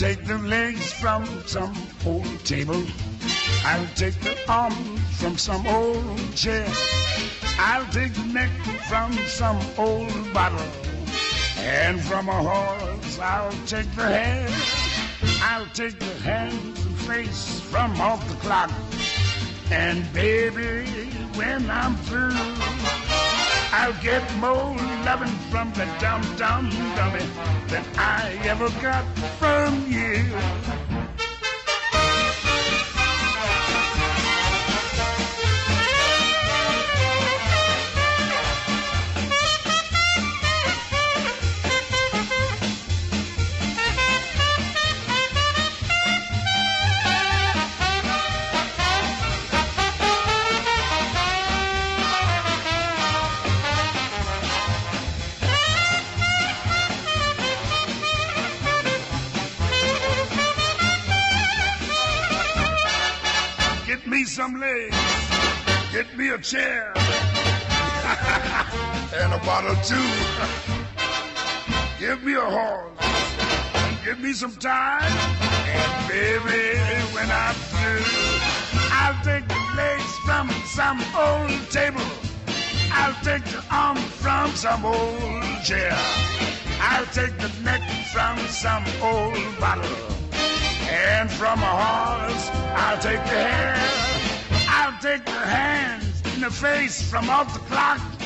take the legs from some old table. I'll take the arms from some old chair. I'll take the neck from some old bottle. And from a horse I'll take the head. I'll take the hands and face from off the clock. And baby, when I'm through, I'll get more loving from the dum-dum dummy than I ever got from you. Get me some legs, get me a chair, and a bottle too. Give me a horse, give me some time, and baby, when I'm through, I'll take the legs from some old table. I'll take the arm from some old chair. I'll take the neck from some old bottle. And from a horse, I'll take the hair. I'll take the hands and the face from off the clock.